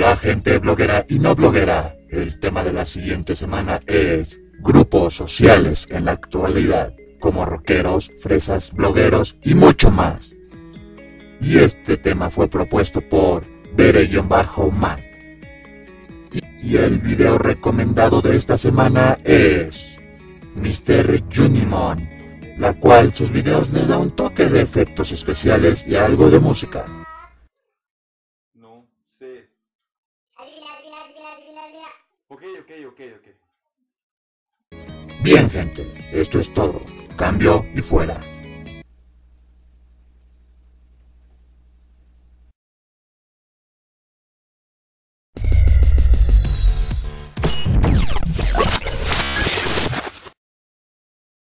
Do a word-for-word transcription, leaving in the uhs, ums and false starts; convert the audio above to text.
Hola gente bloguera y no bloguera. El tema de la siguiente semana es grupos sociales en la actualidad, como rockeros, fresas, blogueros y mucho más. Y este tema fue propuesto por Bere-Matt. Y el video recomendado de esta semana es mister Junimon, la cual sus videos le da un toque de efectos especiales y algo de música. No sé. Adivina, adivina, adivina, adivina, adivina. Ok, ok, ok, ok. Bien gente, esto es todo. Cambio y fuera.